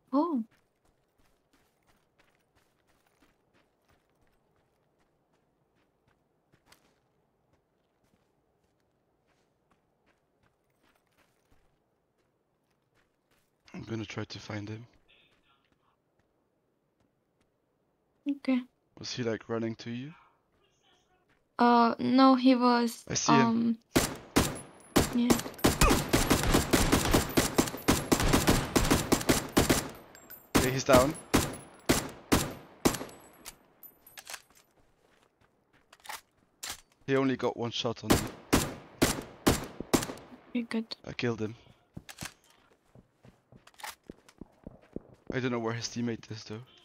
Oh. I'm gonna try to find him. Okay. Was he like running to you? No, he was, I see him. yeah. Okay, he's down. He only got one shot on me. Very good. I killed him. I don't know where his teammate is though.